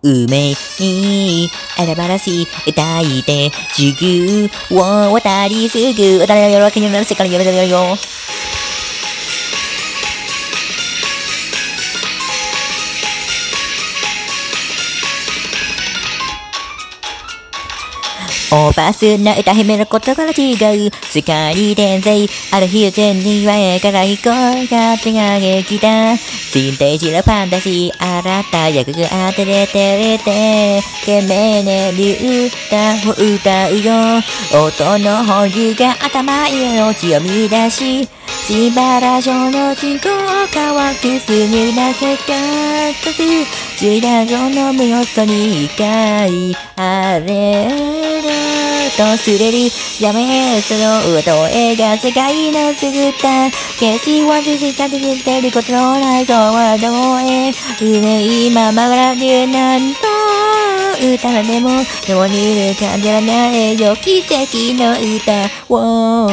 梅に荒々しい歌いて地球を渡りすぐ渡りよろけになる世界によろよオーバースな歌姫のことから違う世界転生ある日全には絵から飛行が手がけきた心底知るファンタジー新た役が当てれてれて懸命ねる歌を歌うよ音の本流が頭命を見出ししばら上の進行を乾くすぐなせかとくしら上の目をそに光あれとすれるやめその音が世界のすぐった消し忘れかけてることのないとはどうへ今まがらでなんと歌らでもでもにる感じらないよ奇跡の歌を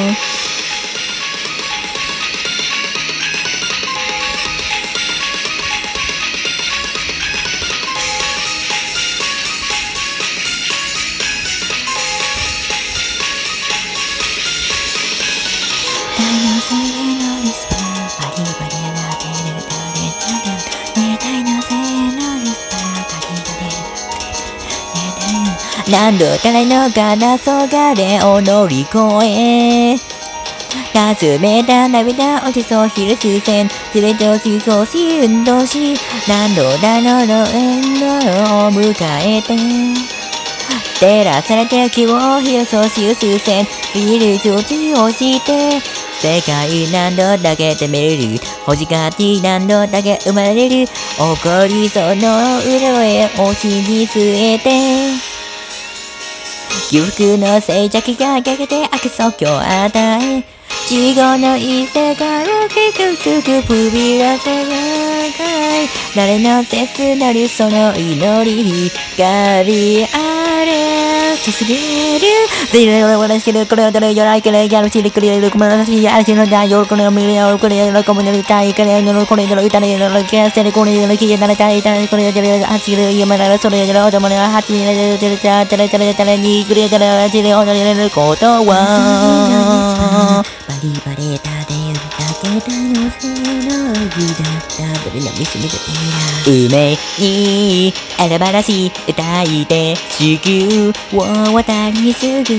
何度誰のかなそがれを乗り越えかすめた涙落ちそうひる視線すべてを少し運動し何度だのの縁のを迎えて照らされて気を広そうし数線ビル上地をして世界何度だけてめる欲しがって何度だけ生まれる起こりそうの潤いをしに据えて裕福の静寂がかけて悪即興与え地獄の異世界を結局すぐ不びらせがかい誰の切なるその祈り光あれとすぎるゼロを笑してるこれを誰よらいけれやるしりくれるこのらしい足の大よこれを見るよこれをこむのたいかれのこれの歌のキャステルこれの消えなれたいこれを走る夢ならそれをどもの8にれてるたれたれにくれたら走る踊れることはバリバレたで歌けたのせの日だったブリのミスミス梅に荒々しい歌いて地球を渡りすぐ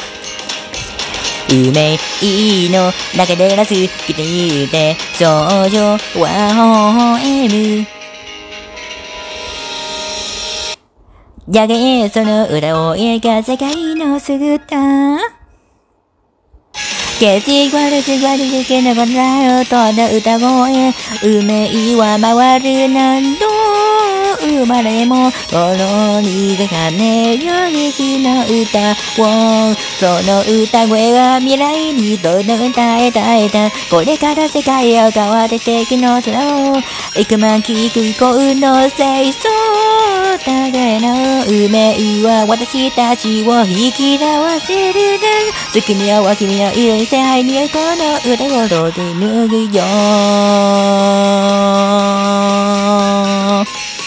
梅の中でラス来ていて少女は微笑むやげその裏を描世界のすぐった消し割るし割りけながらとだ歌声梅は回る何度生まれも心にがねよりしの歌をその歌声は未来にどんどん伝えたこれから世界を変わって敵の空を幾万聞く声の清掃互いの梅は私たちを引き合わせるね好きには君のいる世界にこの歌を届け脱ぐよ